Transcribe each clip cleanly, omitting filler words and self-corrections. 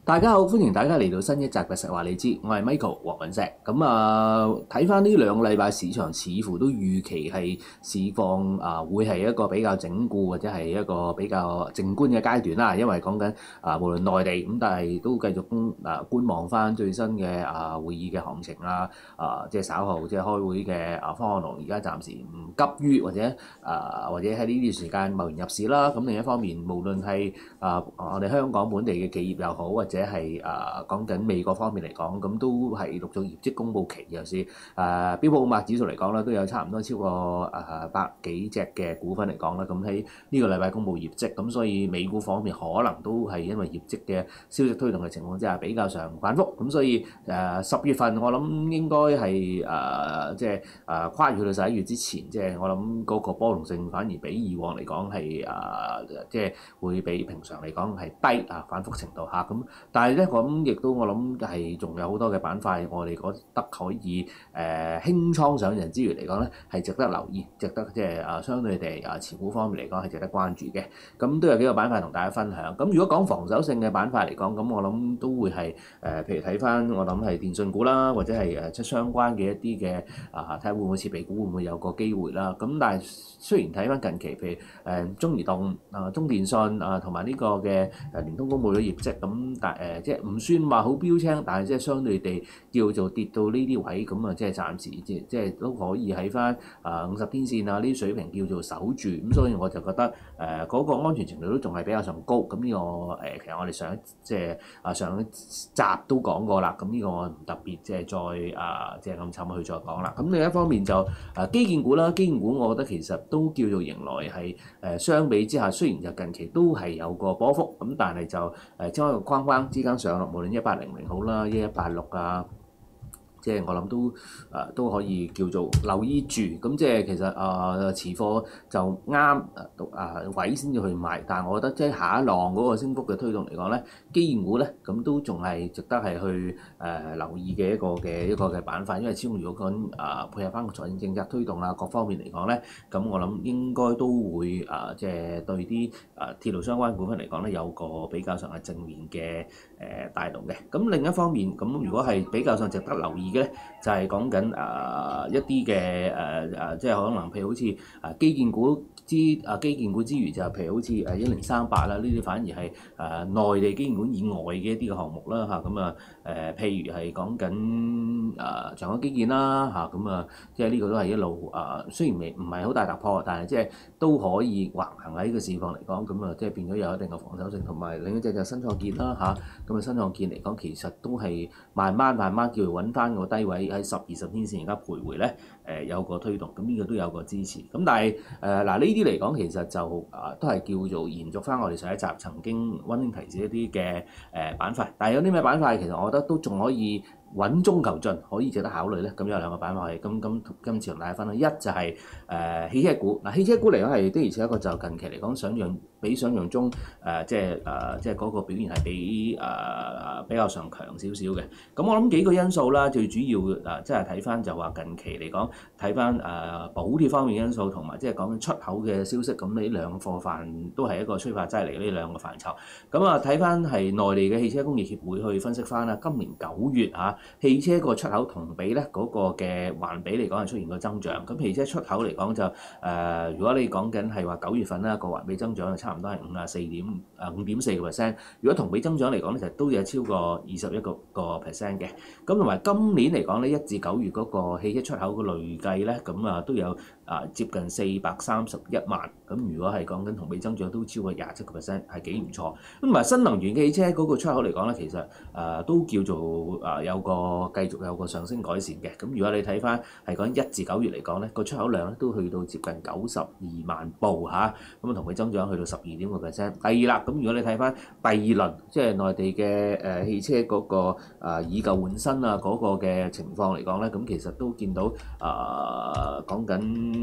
大家好，歡迎大家嚟到新一集嘅實話你知，我係 Michael 黃允石。睇翻呢兩個禮拜市場，似乎都預期係市況會係一個比較整固或者係一個比較靜觀嘅階段啦。因為講緊無論內地咁，但係都繼續觀望翻最新嘅會議嘅行情啦。即係稍後即係開會嘅方案龍，而家暫時唔急於或者喺呢段時間貿然入市啦。咁另一方面，無論係我哋香港本地嘅企業又好，或者係講緊美國方面嚟講，咁都係陸續業績公佈期，尤其是標普500指數嚟講啦，都有差唔多超過百幾隻嘅股份嚟講啦。咁喺呢個禮拜公佈業績，咁所以美股方面可能都係因為業績嘅消息推動嘅情況之下比較上反覆。咁所以10月份我諗應該係即係跨越去到11月之前，即係我諗嗰個波動性反而比以往嚟講係即係會比平常嚟講係低反覆程度嚇咁。但係咧，咁亦都我諗係仲有好多嘅板塊，我哋覺得可以輕倉上陣之餘嚟講咧，係值得留意，值得即係相對地持股方面嚟講係值得關注嘅。咁都有幾個板塊同大家分享。咁如果講防守性嘅板塊嚟講，咁我諗都會係譬如睇翻我諗係電訊股啦，或者係即相關嘅一啲嘅睇下會唔會設備股會唔會有個機會啦。咁但係雖然睇翻近期譬如中移動、中電信同埋呢個嘅聯通公佈咗業績，咁但即係唔算話好標青，但係即係相對地叫做跌到呢啲位，咁即係暫時即係都可以喺翻50天線呢啲水平叫做守住，咁所以我就覺得嗰個安全程度都仲係比較上高。咁呢個其實我哋上一集都講過啦，咁呢個我唔特別即係再即係咁沉去再講啦。咁另一方面就基建股啦，基建股我覺得其實都叫做迎來係相比之下，雖然就近期都係有個波幅，咁但係就將一個框框之間上落，無論1800好啦，1186即係我諗都可以叫做留意住。咁即係其實持貨就啱位先至去買，但係我覺得即係下一浪嗰個升幅嘅推動嚟講咧，基建股咧咁都仲係值得係去留意嘅一個嘅板塊，因為始終如果講配合翻個財政政策推動各方面嚟講咧，咁我諗應該都會即係對啲鐵路相關股份嚟講咧有個比較上係正面嘅帶動嘅。咁另一方面，咁如果係比較上值得留意嘅咧，就係講緊一啲嘅即係可能譬如好似基建股之餘，就譬如好似1038啦，呢啲反而係內地基建股以外嘅一啲嘅項目啦嚇。咁譬如係講緊長江基建啦嚇，咁即係呢個都係一路雖然唔係好大突破，但係即係都可以橫行喺呢個市況嚟講，咁即係變咗有一定嘅防守性。同埋另一隻就新創建啦嚇，咁新創建嚟講其實都係慢慢叫做揾翻個低位喺10-20天線而家徘徊咧，有個推動，咁呢個都有個支持。咁但係呢啲嚟講，其實就都係叫做延續翻我哋上一集曾經溫馨提示一啲嘅板塊。但係有啲咩板塊其實我覺得都仲可以穩中求進，可以值得考慮咧。咁有兩個板塊，今次同大家分享，一就係汽車股。汽車股嚟講係的而且確就近期嚟講比想象中即係嗰個表現係比較上強少少嘅。咁我諗幾個因素啦，最主要即係睇翻就話近期嚟講，睇翻補貼方面因素同埋即係講緊出口嘅消息，咁呢兩個貨範都係一個催化劑嚟，呢兩個範疇。咁睇翻係內地嘅汽車工業協會去分析翻啦，今年9月汽車個出口同比咧嗰個嘅環比嚟講係出現個增長。咁汽車出口嚟講就如果你講緊係話9月份啦，個環比增長就差唔多係5.4%。如果同比增長嚟講咧，其實都有超過21%嘅。咁同埋今年嚟講咧，1至9月嗰個汽車出口嘅累計咧，咁都有接近431萬。咁如果係講緊同比增長都超過27%，係幾唔錯。咁同埋新能源汽車嗰個出口嚟講咧，其實都叫做繼續有個上升改善嘅。咁如果你睇翻係講1至9月嚟講咧，個出口量咧都去到接近92萬部嚇，咁同比增長去到12.5%。第二啦，咁如果你睇翻第二輪即係內地嘅汽車嗰個以舊換新嗰個嘅情況嚟講咧，咁其實都見到講緊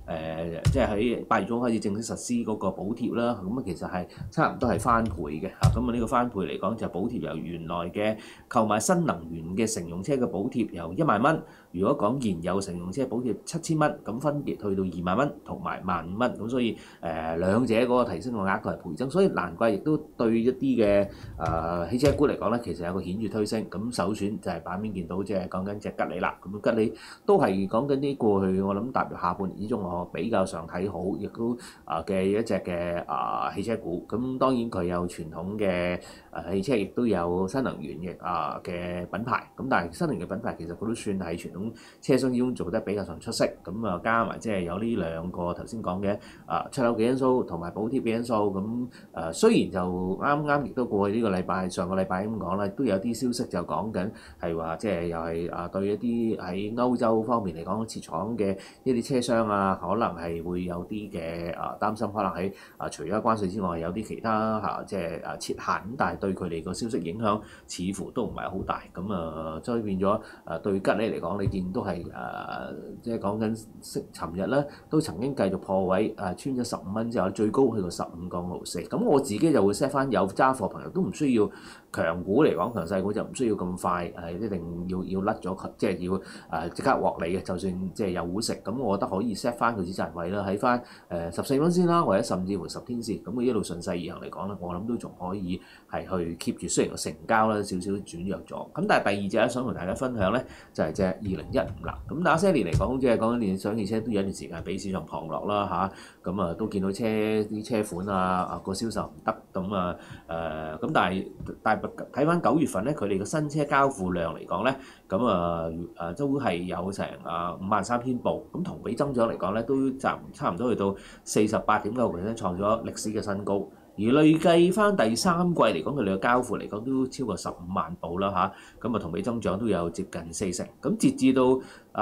即係喺8月中開始正式實施嗰個補貼啦。咁啊其實係差唔多係翻倍嘅嚇。咁啊呢個翻倍嚟講就補貼由原來嘅購買新能源嘅乘用車嘅補貼由1萬蚊，如果講現有乘用車補貼7000蚊，咁分別去到2萬蚊同埋15000蚊。咁所以兩者嗰個提升嘅額度係倍增，所以難怪亦都對一啲嘅汽車股嚟講咧，其實有個顯著推升。咁首選就係版面見到即係講緊隻吉利啦。咁吉利都係講緊啲過去我諗踏入下半年之中，我比較上睇好，亦都嘅一隻嘅汽車股。咁當然佢有傳統嘅汽車，亦都有新能源嘅品牌。咁但係新能源嘅品牌其實佢都算係傳統車商之中做得比較上出色。咁加埋即係有呢兩個頭先講嘅出口嘅因素同埋補貼嘅因素。咁雖然就啱亦都過去呢個禮拜，上個禮拜咁講啦，都有啲消息就講緊係話即係又係對一啲喺歐洲方面嚟講設廠嘅一啲車商可能係會有啲嘅擔心，可能喺除咗關稅之外，有啲其他即係設限，咁但係對佢哋個消息影響似乎都唔係好大。咁所以變咗對吉利嚟講，你見都係即係講緊尋日咧都曾經繼續破位穿咗15蚊之後，最高去到15.64。咁我自己就會 set 翻有揸貨朋友都唔需要強股嚟講，強勢股就唔需要咁快一定要甩咗佢，即係要即刻獲利嘅。就算即係有股食，咁我覺得可以 set 翻佢止賺位啦，喺翻14蚊先啦，或者甚至乎10天線，咁佢一路順勢而行嚟講咧，我諗都仲可以係去 keep 住。雖然個成交咧少少轉弱咗，咁但係第二隻咧想同大家分享咧就係隻2015啦。咁那些年嚟講，即係講緊理想汽車都有一段時間俾市場旁落啦嚇，咁都見到啲車款個銷售唔得，咁咁但係睇翻9月份咧，佢哋個新車交付量嚟講咧，咁都係有成53000部，咁同比增長嚟講咧都差唔多去到48.9%，創咗歷史嘅新高。而累計翻第三季嚟講，佢哋嘅交付嚟講都超過15萬部啦嚇，咁同比增長都有接近40%。咁截至到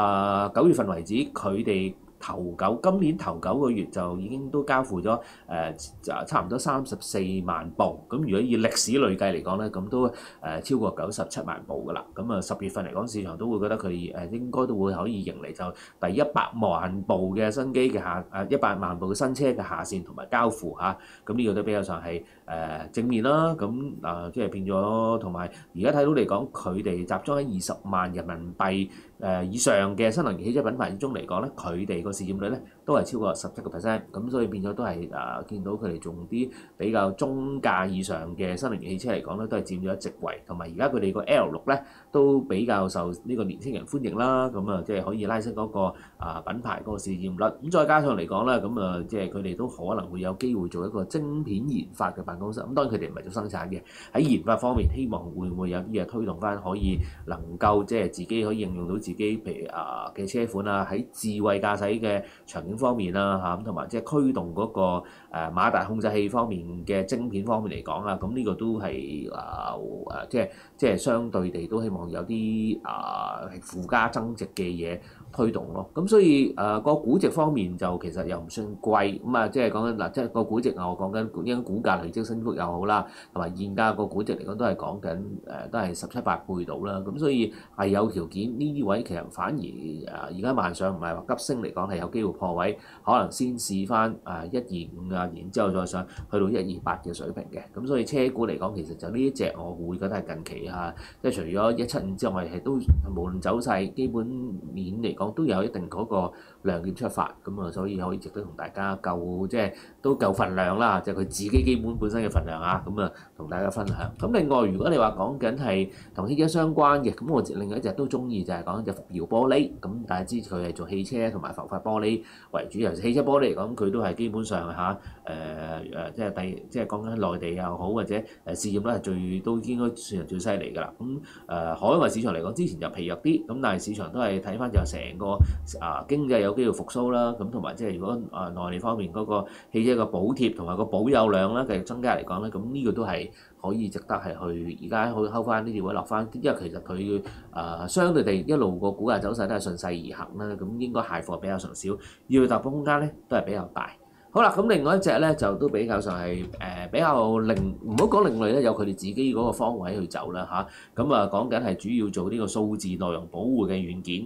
9月份為止，佢哋今年頭9個月就已經都交付咗差唔多34萬部。咁如果以歷史累計嚟講咧，咁都超過97萬部㗎啦。咁10月份嚟講，市場都會覺得佢應該都會可以迎嚟就第100萬部嘅新機嘅100萬部嘅新車嘅下線同埋交付嚇。咁呢個都比較上係正面啦。咁即係變咗，同埋而家睇到嚟講，佢哋集中喺20萬人民幣以上嘅新能源汽車品牌之中嚟講咧，佢哋個市佔率咧都係超過17%。咁所以變咗都係見到佢哋仲啲比較中價以上嘅新能源汽車嚟講咧，都係佔咗一席位。同埋而家佢哋個 L6咧都比較受呢個年輕人歡迎啦。咁即係可以拉升嗰個品牌嗰個市佔率。咁再加上嚟講咧，咁即係佢哋都可能會有機會做一個晶片研發嘅辦公室。咁當然佢哋唔係做生產嘅，喺研發方面希望會唔會有啲嘢推動翻，可以能夠即係自己可以應用到自己譬如嘅車款喺智慧駕駛嘅場景方面啦同埋即係驅動嗰個馬達控制器方面嘅晶片方面嚟講咁呢個都係即係相對地都希望有啲附加增值嘅嘢推動咯。咁所以個估值方面就其實又唔算貴。咁即係講緊即係個估值我講緊應該股價累積升幅又好啦，同埋現價個估值嚟講都係講緊都係17、8倍到啦。咁所以係有條件呢啲位其實反而而家慢上唔係話急升嚟講係有機會破位，可能先試翻125然之後再上去到128嘅水平嘅。咁所以車股嚟講，其實就呢一隻我會覺得係近期即係除咗175之外，係都無論走勢基本面嚟講都有一定嗰個亮點出發。咁所以可以值得同大家即係都夠份量啦，即係佢自己基本身嘅份量咁同大家分享。咁另外如果你話講緊係同汽車相關嘅，咁我另外一隻都中意就係講隻復耀玻璃。咁大家知佢係做汽車同埋浮法玻璃為主，尤其汽車玻璃嚟講，佢都係基本上即係講緊內地又好或者市佔率都應該算係最犀利㗎啦。咁海外市場嚟講，之前就疲弱啲，咁但係市場都係睇翻就成個經濟有機會復甦啦。咁同埋即係如果內地方面嗰個汽車嘅補貼同埋個保有量咧繼續增加嚟講咧，咁呢個都係可以值得係去而家去睺翻呢條位落翻，因為其實佢相對地一路個股價走勢都係順勢而行啦。咁應該蟹貨比較上少，要踏步空間咧都係比較大。好啦，咁另外一隻咧就都比較上係比較唔好講另類咧，有佢哋自己嗰個方位去走啦嚇。咁講緊係主要做呢個數字內容保護嘅軟件。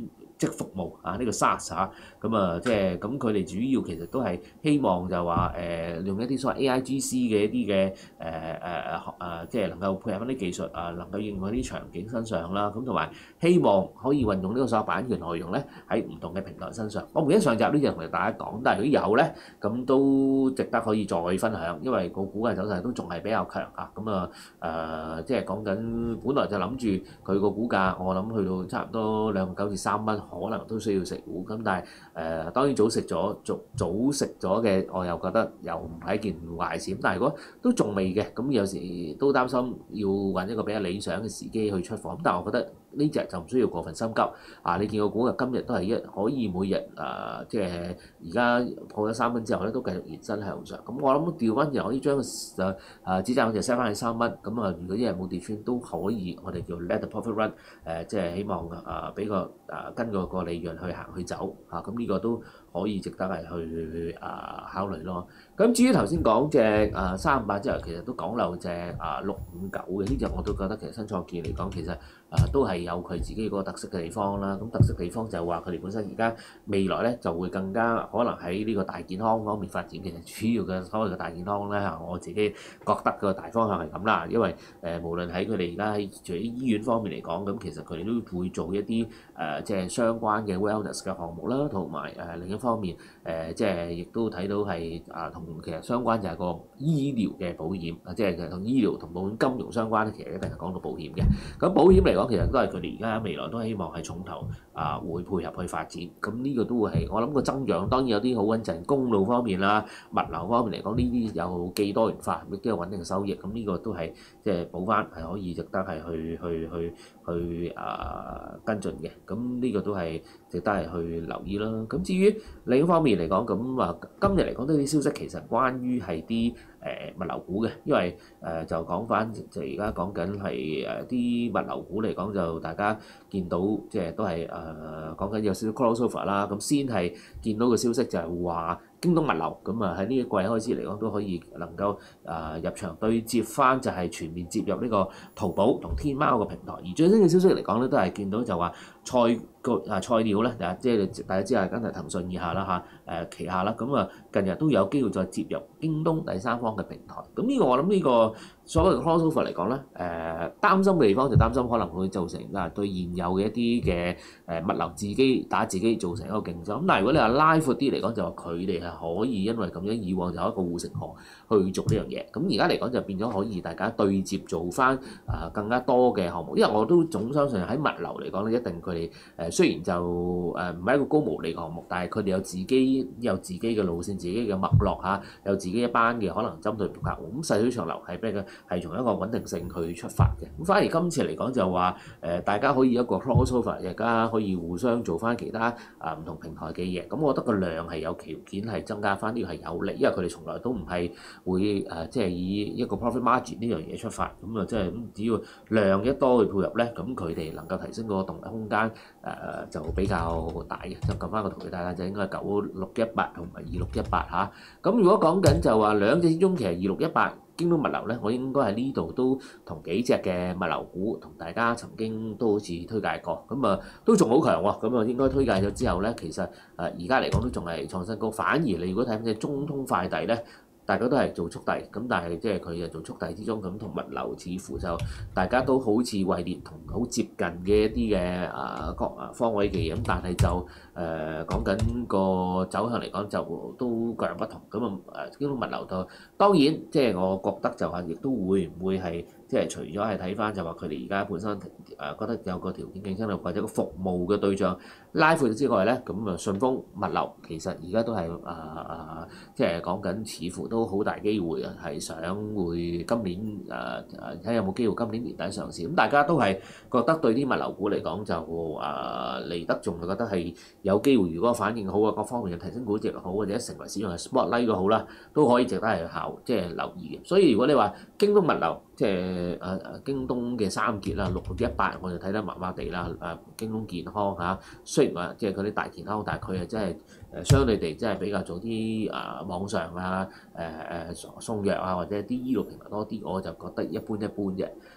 即服務啊，呢個 SaaS 嚇，咁啊即係咁佢哋主要其實都係希望就話用一啲所謂 AIGC 嘅一啲嘅即係能夠配合翻啲技術啊，能夠應用喺啲場景身上啦，咁同埋希望可以運用呢個所有版權內容咧喺唔同嘅平台身上。我唔記得上集呢樣同大家講，但係如果有咧，咁都值得可以再分享，因為個股價走勢都仲係比較強啊。咁即係講緊本來就諗住佢個股價，我諗去到差唔多2.9至3蚊，可能都需要食糊。咁但係當然早食咗嘅，我又覺得又唔係一件壞事。咁但係如果都仲未嘅，咁有時都擔心要揾一個比較理想嘅時機去出貨。咁但係我覺得呢隻就唔需要過分心急啊！你見個股價今日都係可以每日即係而家破咗3蚊之後咧，都繼續延伸向上。咁我諗調翻又可以將個止賺就 set 翻去3蚊。咁如果一日冇跌穿都可以，我哋叫 let the profit run，即係希望俾個跟個利潤去行去走嚇。咁呢個都可以值得係去考慮咯。咁至於頭先講隻358之後，其實都講漏隻659嘅呢隻，我都覺得其實新創建嚟講，其實都係有佢自己嗰個特色嘅地方啦。咁特色地方就係話佢哋本身而家未來咧就會更加可能喺呢個大健康方面發展。其實主要嘅所謂嘅大健康咧，我自己覺得個大方向係咁啦。因為無論喺佢哋而家喺除咗醫院方面嚟講，咁其實佢哋都會做一啲即係相關嘅 wellness 嘅項目啦，同埋另一方面即係亦都睇到係同其實相關就係個醫療嘅保險，即係同醫療同保險金融相關咧，其實一定係講到保險嘅。咁保險嚟講，其實都係佢哋而家未來都希望係重頭會配合去發展。咁呢個都會係我諗個增長，當然有啲好穩陣，公路方面啦、物流方面嚟講，呢啲有既多元化，亦都有穩定嘅收益。咁呢個都係即係補翻係可以值得係去跟進嘅。咁呢個都係值得係去留意啦。咁至於另一方面嚟講，咁今日嚟講都有啲消息，其實關於係啲物流股嘅，因為就講翻就而家講緊係啲物流股嚟講，就大家見到即係都係講緊有少少 crossover 啦。咁先係見到個消息就係話京東物流咁喺呢一季開始嚟講都可以能夠入場對接翻，就係全面接入呢個淘寶同天貓個平台。而最新嘅消息嚟講咧，都係見到就話菜鳥咧，即係大家知係跟係騰訊以下啦旗下啦。咁近日都有機會再接入京東第三方嘅平台。咁呢個我諗呢個所謂嘅 crossover 嚟講咧，擔心嘅地方就擔心可能會造成對現有嘅一啲嘅物流自己打自己造成一個競爭。咁但係如果你話拉闊啲嚟講，就話佢哋係可以因為咁樣以往就有一個護城河去做呢樣嘢。咁而家嚟講就變咗可以大家對接做翻更加多嘅項目。因為我都總相信喺物流嚟講咧，一定佢哋雖然就唔係一個高毛利嘅項目，但係佢哋有自己嘅路線、自己嘅脈絡有自己一班嘅可能針對客戶。咁細水長流係咩嘅？係從一個穩定性去出發嘅。咁反而今次嚟講就話大家可以一個 crossover， 大家可以互相做翻其他唔同平台嘅嘢。咁我覺得個量係有條件係增加翻，呢個係有利，因為佢哋從來都唔係會即係以一個 profit margin 呢樣嘢出發。咁即係只要量一多去配合咧，咁佢哋能夠提升個動力空間就比較大嘅。就撳翻個圖俾大家，就應該係9618同埋2618嚇。咁如果講緊就話兩隻之中，其實2618京東物流咧，我應該喺呢度都同幾隻嘅物流股同大家曾經都好似推介過，咁都仲好強喎。咁應該推介咗之後咧，其實而家嚟講都仲係創新高。反而你如果睇緊隻中通快遞咧，大家都係做速遞，咁但係即係佢做速遞之中咁同物流似乎就大家都好似位列同好接近嘅一啲嘅各方位嘅嘢，咁但係就講緊個走向嚟講就都各樣不同。咁京東物流就當然即係我覺得就係亦都會唔會係即係除咗係睇翻就話佢哋而家本身覺得有個條件競爭力或者個服務嘅對象拉闊之外咧，咁順豐物流其實而家都係即係講緊似乎都好大機會係想會今年睇下有冇機會今年年底上市。咁大家都係覺得對啲物流股嚟講就嚟得仲係覺得係有機會，如果反應好各方面嘅提升估值好，或者成為市場嘅 spotlight 都好啦，都可以值得係即係留意嘅。所以如果你話京東物流即係京東嘅三傑啦，6618我就睇得麻麻地啦。京東健康雖然話即係嗰啲大健康，但係佢係真係相對地真係比較做啲網上送藥或者啲醫療平台多啲，我就覺得一般啫。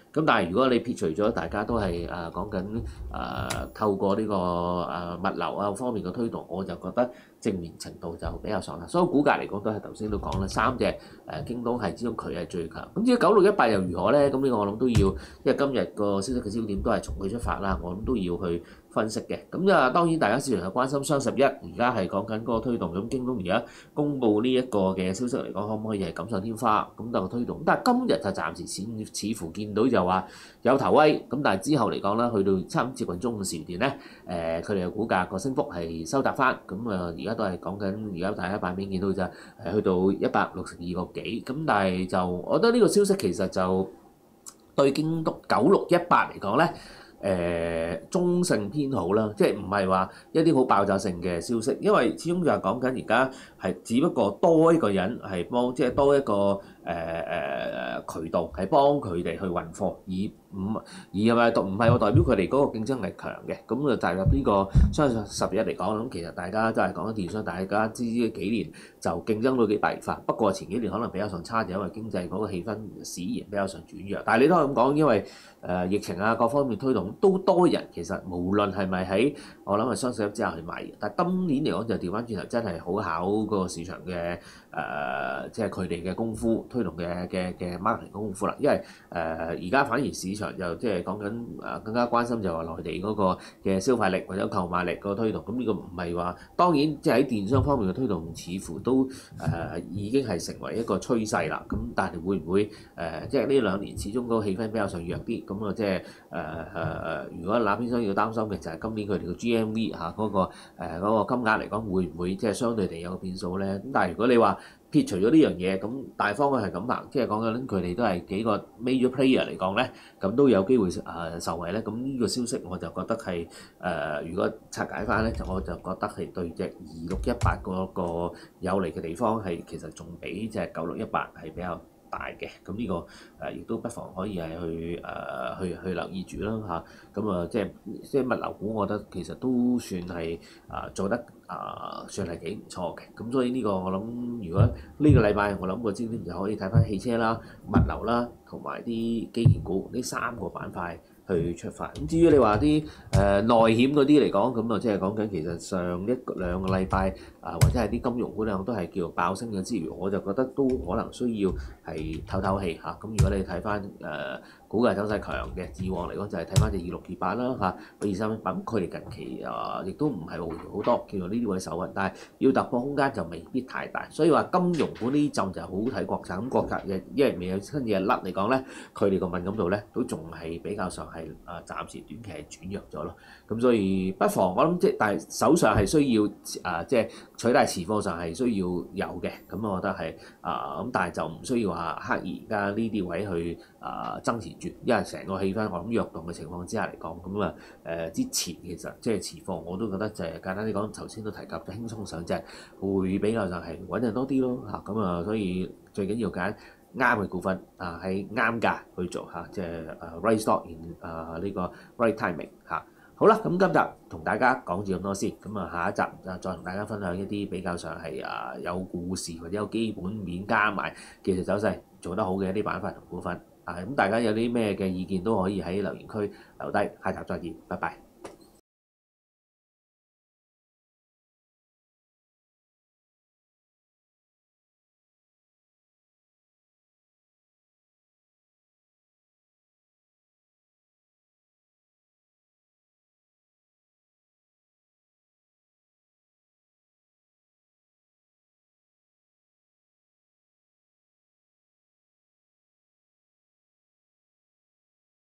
咁但係如果你撇除咗大家都係講緊透過呢個物流啊方面嘅推動，我就覺得正面程度就比較上啦。所以股價嚟講都係頭先都講啦，三隻京東係之中佢係最強。咁至於9618又如何咧？咁呢個我諗都要，因為今日個消息嘅焦點都係從佢出發啦，我諗都要去分析嘅。咁當然大家市場有關心雙11，而家係講緊嗰個推動。咁京東而家公布呢一個嘅消息嚟講，可唔可以係錦上添花咁就推動？但係今日就暫時似乎見到就話有頭威，咁但係之後嚟講啦，去到差唔多接近中午時段咧，佢哋嘅股價個升幅係收窄翻。咁而家都係講緊，而家大家版面見到就去到162個幾。咁但係就我覺得呢個消息其實就對京東9618嚟講咧，中性偏好啦，即係唔係話一啲好爆炸性嘅消息，因為始終就係講緊而家係只不過多一個人係幫，即係多一個渠道係幫佢哋去運貨，而係咪唔係我代表佢哋嗰個競爭力強嘅？咁就踏入呢個雙11嚟講，咁其實大家都係講緊電商，大家知幾年就競爭都幾白熱化。不過前幾年可能比較上差，就因為經濟嗰個氣氛使然比較上轉弱。但係你都係咁講，因為疫情啊各方面推動都多人，其實無論係咪喺我諗係雙11之後去買，但係今年嚟講就調翻轉頭，真係好考個市場嘅即係佢哋嘅功夫推動嘅 marketing 功夫啦。因為而家反而市場就即係講緊更加關心就話內地嗰個嘅消費力或者購買力個推動。咁呢個唔係話當然即係喺電商方面嘅推動，似乎都已經係成為一個趨勢啦。咁但係會唔會即係呢2年始終嗰個氣氛比較上弱啲？咁即係如果那邊商要擔心嘅就係今年佢哋嘅 GMV 嗰個金額嚟講，會唔會即係相對地有個變數咧？咁但係如果你話撇除咗呢樣嘢，咁大方向係咁行，即係講緊佢哋都係幾個 major player 嚟講咧，咁都有機會受惠咧。咁呢個消息我就覺得係如果拆解翻咧，我就覺得係對隻2618嗰個有利嘅地方係其實仲比隻9618係比較大嘅。咁呢個亦都不妨可以係去留意住啦嚇。咁即係物流股，我覺得其實都算係做得算係幾唔錯嘅。咁所以呢個我諗，如果呢個禮拜我諗個焦點就可以睇翻汽車啦、物流啦同埋啲基建股呢3個板塊去出發。咁至於你話啲內險嗰啲嚟講，咁即係講緊其實上1-2個禮拜或者係啲金融股量都係叫爆升嘅之餘，我就覺得都可能需要係透透氣嚇。咁如果你睇翻股價走勢強嘅，以往嚟講就係睇翻隻2628啦2318，咁佢哋近期亦都唔係回調好多，叫做呢啲位守穩，但係要突破空間就未必太大。所以話金融股呢陣就好睇國策，咁國策嘅因為未有新嘢甩嚟講咧，佢哋個敏感度咧都仲係比較上係暫時短期係轉弱咗咯。咁所以不妨我諗但係手上係需要即係取代持貨上係需要有嘅。咁我覺得係咁，但係就唔需要話刻意而家呢啲位去增持住，因為成個氣氛我諗弱動嘅情況之下嚟講，咁之前其實即係持貨我都覺得就係簡單啲講，頭先都提及就輕鬆上隻會比較上係穩陣多啲咯嚇。咁所以最緊要揀啱嘅股份喺啱價去做嚇，即係right stock in 呢個 right timing 嚇。好啦，咁今集同大家講住咁多先，咁下一集再同大家分享一啲比較上係有故事或者有基本面加埋技術走勢做得好嘅一啲板塊同股份。咁大家有啲咩嘅意見都可以喺留言區留低，下集再見，拜拜。